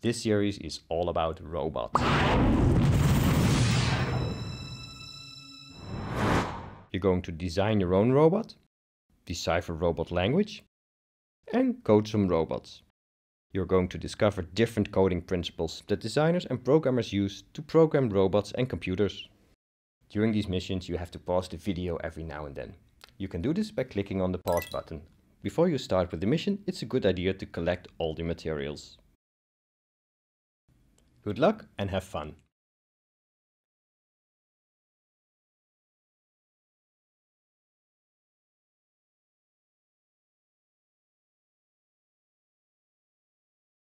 This series is all about robots. You're going to design your own robot, decipher robot language, and code some robots. You're going to discover different coding principles that designers and programmers use to program robots and computers. During these missions, you have to pause the video every now and then. You can do this by clicking on the pause button. Before you start with the mission, it's a good idea to collect all the materials. Good luck and have fun!